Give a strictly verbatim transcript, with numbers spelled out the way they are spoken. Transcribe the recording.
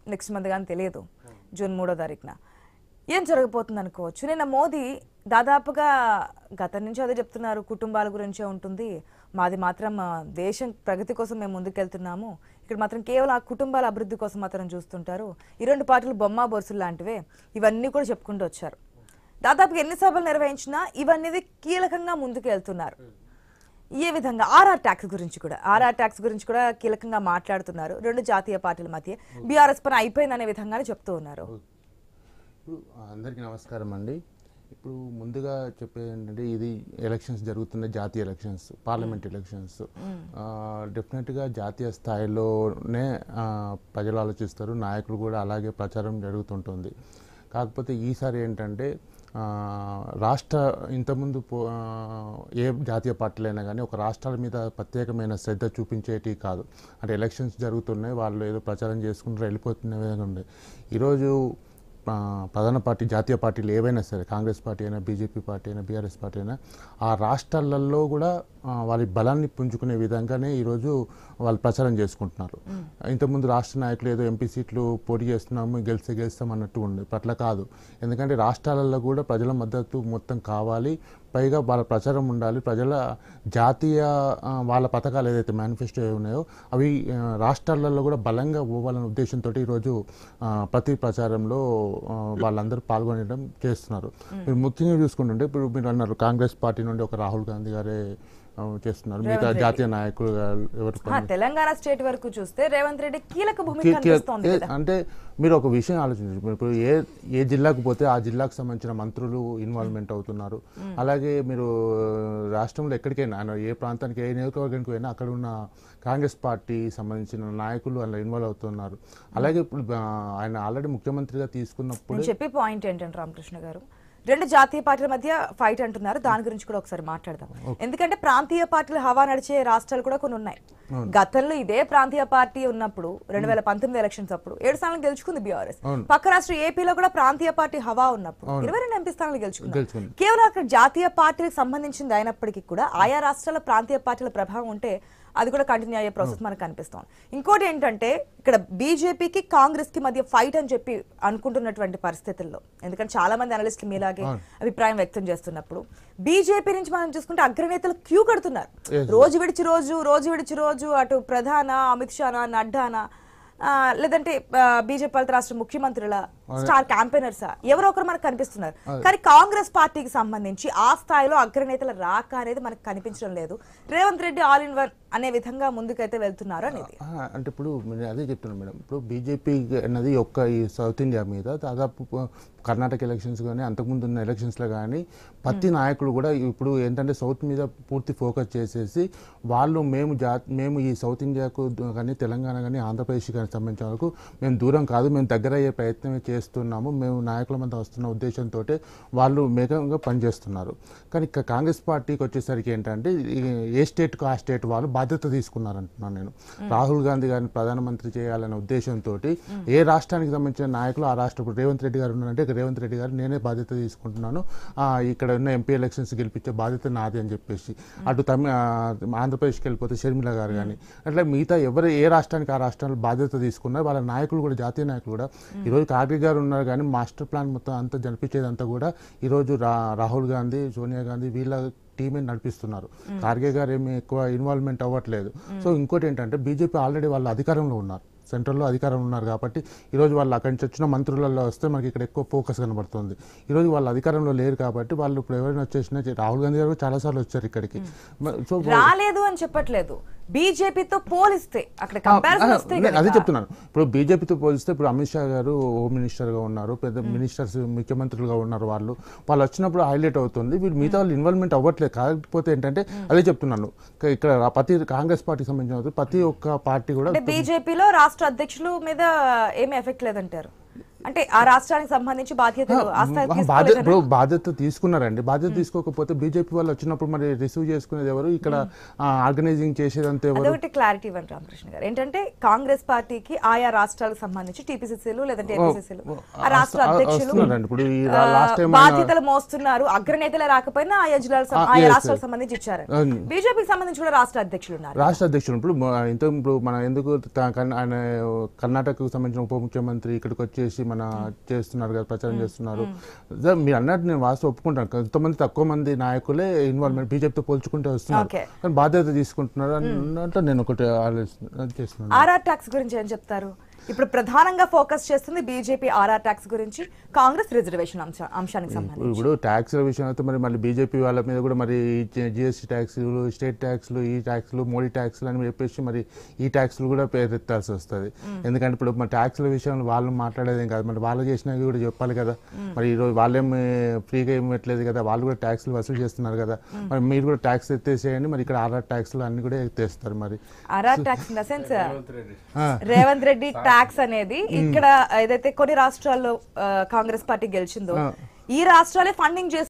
Next month కానీ తెలియదు, June మూడో తారీఖున ఏం జరగబోతుంది అనుకోవచ్చు. నిన్న మోదీ దాదాపుగా గతం నుంచి అదే చెప్తున్నారు, కుటుంబాల గురించే ఉంటుంది, మాది మాత్రం దేశం ప్రగతి కోసం మేము ముందుకెళ్తున్నాము, ఇక్కడ మాత్రం కేవలం ఆ కుటుంబాల అభివృద్ధి కోసం మాత్రం చూస్తుంటారు, ఈ రెండు పార్టీలు బొమ్మ బొరుసులు లాంటివే, ఇవన్నీ కూడా చెప్పుకుంటూ వచ్చారు. దాదాపుగా ఎన్ని సభలు నిర్వహించినా ఇవన్నీ కీలకంగా ముందుకు వెళ్తున్నారు. ఏ విధంగా ఆర్ఆర్ ట్యాక్స్ గురించి కూడా ఆర్ఆర్ ట్యాక్స్ గురించి కూడా కీలకంగా మాట్లాడుతున్నారు. రెండు జాతీయ పార్టీల మధ్య బీఆర్ఎస్ పని అయిపోయిందనే విధంగానే చెప్తూ ఉన్నారు. అందరికీ నమస్కారం అండి. ఇప్పుడు ముందుగా చెప్పేది ఏంటంటే, ఇది ఎలక్షన్స్ జరుగుతున్నాయి, జాతీయ ఎలక్షన్స్, పార్లమెంట్ ఎలక్షన్స్. డెఫినెట్గా జాతీయ స్థాయిలోనే ప్రజలు ఆలోచిస్తారు, నాయకులు కూడా అలాగే ప్రచారం జరుగుతుంటుంది. కాకపోతే ఈసారి ఏంటంటే రాష్ట్ర ఇంతకుముందు ఏ జాతీయ పార్టీలైనా కానీ ఒక రాష్ట్రాల మీద ప్రత్యేకమైన శ్రద్ధ చూపించేటి కాదు. అంటే ఎలక్షన్స్ జరుగుతున్నాయి, వాళ్ళు ఏదో ప్రచారం చేసుకుంటారు, వెళ్ళిపోతున్న విధంగా ఉంది. ఈరోజు ప్రధాన పార్టీ జాతీయ పార్టీలు ఏవైనా సరే, కాంగ్రెస్ పార్టీ అయినా, బీజేపీ పార్టీ అయినా, బీఆర్ఎస్ పార్టీ అయినా, ఆ రాష్ట్రాలలో కూడా వాళ్ళ బలాన్ని పుంజుకునే విధంగానే ఈరోజు వాళ్ళు ప్రచారం చేసుకుంటున్నారు. ఇంతకుముందు రాష్ట్ర నాయకులు ఏదో ఎంపీ సీట్లు పోటీ చేస్తున్నాము, గెలిస్తే గెలుస్తాం అన్నట్టు ఉంది. అట్లా కాదు. ఎందుకంటే రాష్ట్రాలలో కూడా ప్రజల మద్దతు మొత్తం కావాలి, పైగా వాళ్ళ ప్రచారం ఉండాలి. ప్రజల జాతీయ వాళ్ళ పథకాలు ఏదైతే మేనిఫెస్టో ఉన్నాయో అవి రాష్ట్రాలలో కూడా బలంగా పోవాలనే ఉద్దేశంతో ఈరోజు ప్రతి ప్రచారంలో వాళ్ళందరూ పాల్గొనడం చేస్తున్నారు. మీరు ముఖ్యంగా చూసుకుంటుంటే, ఇప్పుడు మీరు అన్నారు కాంగ్రెస్ పార్టీ నుండి ఒక రాహుల్ గాంధీ గారే చేస్తున్నారు, మిగతా జాతీయ నాయకులు ఎవరు. తెలంగాణ స్టేట్ వరకు చూస్తే రేవంత్ రెడ్డి కీలక భూమిక కనిపిస్తోంది. అంటే మీరు ఒక విషయం ఆలోచించారు, ఇప్పుడు ఏ ఏ జిల్లాకు పోతే ఆ జిల్లాకు సంబంధించిన మంత్రులు ఇన్వాల్వ్మెంట్ అవుతున్నారు. అలాగే మీరు రాష్ట్రంలో ఎక్కడికైనా, ఏ ప్రాంతానికి, ఏ నియోజకవర్గానికి పోయినా అక్కడ ఉన్న కాంగ్రెస్ పార్టీ సంబంధించిన నాయకులు అలా ఇన్వాల్వ్ అవుతున్నారు. అలాగే ఇప్పుడు ఆయన ఆల్రెడీ ముఖ్యమంత్రిగా తీసుకున్నప్పుడు చెప్పే పాయింట్ ఏంటంటే రామకృష్ణ గారు, రెండు జాతీయ పార్టీల మధ్య ఫైట్ అంటున్నారు, దాని గురించి కూడా ఒకసారి మాట్లాడదాం. ఎందుకంటే ప్రాంతీయ పార్టీలు హవా నడిచే రాష్ట్రాలు కూడా కొన్ని ఉన్నాయి. గతంలో ఇదే ప్రాంతీయ పార్టీ ఉన్నప్పుడు రెండు వేల పంతొమ్మిది ఎలక్షన్స్ అప్పుడు ఏడు స్థానాలు గెలుచుకుంది బీఆర్ఎస్. పక్క రాష్ట్రం ఏపీలో కూడా ప్రాంతీయ పార్టీ హవా ఉన్నప్పుడు ఇరవై రెండు ఎంపీ స్థానాలు గెలుచుకుంది. కేవలం అక్కడ జాతీయ పార్టీలకు సంబంధించింది అయినప్పటికీ కూడా ఆయా రాష్ట్రాల ప్రాంతీయ పార్టీల ప్రభావం ఉంటే అది కూడా కంటిన్యూ అయ్యే ప్రాసెస్ మనకు కనిపిస్తోంది. ఇంకోటి ఏంటంటే, ఇక్కడ బీజేపీకి కాంగ్రెస్ కి మధ్య ఫైట్ అని చెప్పి అనుకుంటున్నటువంటి పరిస్థితుల్లో, ఎందుకంటే చాలా మంది అనలిస్టులు మీలాగే అభిప్రాయం వ్యక్తం చేస్తున్నప్పుడు, బీజేపీ నుంచి మనం చూసుకుంటే అగ్రనేతలు క్యూ కడుతున్నారు. రోజు విడిచి రోజు రోజు విడిచి రోజు అటు ప్రధాన అమిత్ షానా, నడ్డానా, లేదంటే బీజేపీ పాలిత రాష్ట్ర ముఖ్యమంత్రుల స్టార్ క్యాంపెయినర్స్ ఎవరో ఒకరు మనకు కనిపిస్తున్నారు. కానీ కాంగ్రెస్ పార్టీకి సంబంధించి ఆ స్థాయిలో అగ్రనేతల రాక అనేది మనకు కనిపించడం లేదు. Revanth Reddy all in one అనే విధంగా ముందుకైతే వెళ్తున్నారు అనేది. అంటే ఇప్పుడు అదే చెప్తున్నాను మేడం, ఇప్పుడు బీజేపీ అన్నది ఒక్క ఈ సౌత్ ఇండియా మీద దాదాపు కర్ణాటక ఎలక్షన్స్ కానీ అంతకుముందు ఉన్న ఎలక్షన్స్లో కానీ ప్రతి నాయకులు కూడా ఇప్పుడు ఏంటంటే సౌత్ మీద పూర్తి ఫోకస్ చేసేసి వాళ్ళు మేము జా మేము ఈ సౌత్ ఇండియాకు కానీ తెలంగాణ కానీ ఆంధ్రప్రదేశ్ కానీ సంబంధించిన వరకు మేము దూరం కాదు, మేము దగ్గర అయ్యే ప్రయత్నమే చేస్తున్నాము, మేము నాయకుల మధ్య వస్తున్న ఉద్దేశంతో వాళ్ళు మేఘంగా పనిచేస్తున్నారు. కానీ ఇక కాంగ్రెస్ పార్టీకి వచ్చేసరికి ఏంటంటే ఏ స్టేట్కు ఆ స్టేట్ వాళ్ళు బాధ్యత తీసుకున్నారంటున్నాను నేను. రాహుల్ గాంధీ గారిని ప్రధానమంత్రి చేయాలనే ఉద్దేశంతో ఏ రాష్ట్రానికి సంబంధించిన నాయకులు ఆ రాష్ట్ర రేవంత్ రెడ్డి గారు ఉన్నారంటే రేవంత్ రెడ్డి గారు నేనే బాధ్యత తీసుకుంటున్నాను, ఇక్కడ ఉన్న ఎంపీ ఎలక్షన్స్ గెలిపించే బాధ్యత నాది అని చెప్పేసి, అటు తమిళ ఆంధ్రప్రదేశ్కి వెళ్ళిపోతే షర్మిల గారు కానీ అట్లా మిగతా ఎవరు ఏ రాష్ట్రానికి ఆ రాష్ట్రాలు బాధ్యత తీసుకున్నారు. వాళ్ళ నాయకులు కూడా జాతీయ నాయకులు కూడా ఈరోజు కార్గే గారు ఉన్నారు, కానీ మాస్టర్ ప్లాన్ మొత్తం అంతా జరిపించేదంతా కూడా ఈరోజు రా రాహుల్ గాంధీ, సోనియా గాంధీ వీళ్ళ టీమే నడిపిస్తున్నారు. ఖార్గే గారు ఏమి ఎక్కువ ఇన్వాల్వ్మెంట్ అవ్వట్లేదు. సో ఇంకోటి ఏంటంటే బీజేపీ ఆల్రెడీ వాళ్ళ అధికారంలో ఉన్నారు, సెంట్రల్లో అధికారం ఉన్నారు కాబట్టి ఈరోజు వాళ్ళు అక్కడి నుంచి వచ్చిన మంత్రులలో వస్తే మనకి ఇక్కడ ఎక్కువ ఫోకస్ కనబడుతుంది. ఈరోజు వాళ్ళు అధికారంలో లేరు కాబట్టి వాళ్ళు ఇప్పుడు ఎవరైనా వచ్చేసినా, రాహుల్ గాంధీ గారు చాలా సార్లు వచ్చారు ఇక్కడికి. సో రాలేదు అని చెప్పట్లేదు, బీజేపీతో పోలిస్తే అక్కడ కంపారిజన్ వస్తే అదే చెప్తున్నాను. ఇప్పుడు బీజేపీతో పోలిస్తే ఇప్పుడు అమిత్ షా గారు హోమ్ మినిస్టర్గా ఉన్నారు, పెద్ద మినిస్టర్స్ ముఖ్యమంత్రులుగా ఉన్నారు, వాళ్ళు వాళ్ళు వచ్చినప్పుడు హైలైట్ అవుతుంది. వీళ్ళు మిగతా వాళ్ళు ఇన్వాల్వ్మెంట్ అవ్వట్లేదు. కాకపోతే ఏంటంటే అదే చెప్తున్నాను, ఇక్కడ ప్రతి కాంగ్రెస్ పార్టీకి సంబంధించిన ప్రతి ఒక్క పార్టీ కూడా బీజేపీలో రాష్ట్ర అధ్యక్షుల మీద ఏమీ ఎఫెక్ట్ లేదంటారు. అంటే ఆ రాష్ట్రానికి సంబంధించి బాధ్యతలు ఆ స్థాయి బాధ్యత తీసుకోలేదనా? ఇప్పుడు బాధ్యత తీసుకున్నారండి. బాధ్యత తీసుకోకపోతే బీజేపీ వాళ్ళు వచ్చినప్పుడు మరి రిసీవ్ చేసుకునేది ఎవరు, ఇక్కడ ఆర్గనైజింగ్ చేసేదంతా ఎవరు? అదొకటి క్లారిటీ ఇవ్వండి రామకృష్ణ గారు. ఏంటంటే కాంగ్రెస్ పార్టీకి ఆయా రాష్ట్రాలకు సంబంధించి టీపీసీసీలు లేదంటే ఏపీసీసీలు ఆ రాష్ట్ర అధ్యక్షులు వస్తున్నారండి. ఇప్పుడు ఈ ఆ, లాస్ట్ టైం బాధ్యతలు మోస్తున్నారు. అగ్రనేతలే రాకపోయినా ఆయా జిల్లాల సం- ఆయా yes, రాష్ట్రాలకు సంబంధించి ఇచ్చారు. బీజేపీకి సంబంధించి కూడా రాష్ట్ర అధ్యక్షులు ఉన్నారు. రాష్ట్ర అధ్యక్షుడు ఇప్పుడు మ- ఇంత ఇప్పుడు మన ఎందుకు త- కర్ణ- ఆయన కర్ణాటకకు సంబంధించిన ఉప ముఖ్యమంత్రి ఇక్కడికి వచ్చేసి మన చేస్తున్నారు కదా, ప్రచారం చేస్తున్నారు. ద- మీరు అన్నట్టు నేను వాస్తవం ఒప్పుకుంటాను. కొంతమంది తక్కువ మంది నాయకులే ఇన్వాల్వ్మెంట్ బీజేపీతో పోల్చుకుంటే వస్తున్నారు, Okay. కానీ బాధ్యత తీసుకుంటున్నారు అన్నట్టు నేను ఒకటి ఆలోచన చేస్తున్నాను. ఆర్ఆర్ ట్యాక్స్ గురించి ఏం చెప్తారు? ఇప్పుడు ప్రధానంగా ఫోకస్ చేస్తుంది బీజేపీ ఆర్ఆర్ ట్యాక్స్ గురించి, కాంగ్రెస్ రిజర్వేషన్ అంశ అంశానికి సంబంధించి. ఇప్పుడు ట్యాక్స్ల విషయం అయితే మరి మళ్ళీ బీజేపీ వాళ్ళ మీద కూడా మరి జిఎస్టీ ట్యాక్స్లు, స్టేట్ ట్యాక్స్లు, ఈ ట్యాక్స్లు, మోడీ ట్యాక్స్లు అని చెప్పేసి మరి ఈ ట్యాక్స్లు కూడా పేరెత్తాల్సి వస్తుంది. ఎందుకంటే ఇప్పుడు మన ట్యాక్స్ల విషయంలో వాళ్ళు మాట్లాడేదేం కాదు, మరి వాళ్ళు చేసినవి కూడా చెప్పాలి కదా. మరి ఈరోజు వాళ్ళేం ఫ్రీగా ఏమి పెట్టలేదు కదా, వాళ్ళు కూడా ట్యాక్స్లు వసూలు చేస్తున్నారు కదా. మరి మీరు కూడా ట్యాక్స్ ఎత్తేసేయండి, మరి ఇక్కడ ఆర్ఆర్ ట్యాక్స్లు అన్ని కూడా ఎత్తేస్తారు. మరి RR tax in the sense Revanth Reddy tax అనేది ఇక్కడ ఏదైతే కొన్ని రాష్ట్రాల్లో ఆ, కాంగ్రెస్ పార్టీ గెలిచిందో ఈ రాష్ట్రాలే ఫండింగ్ చేసి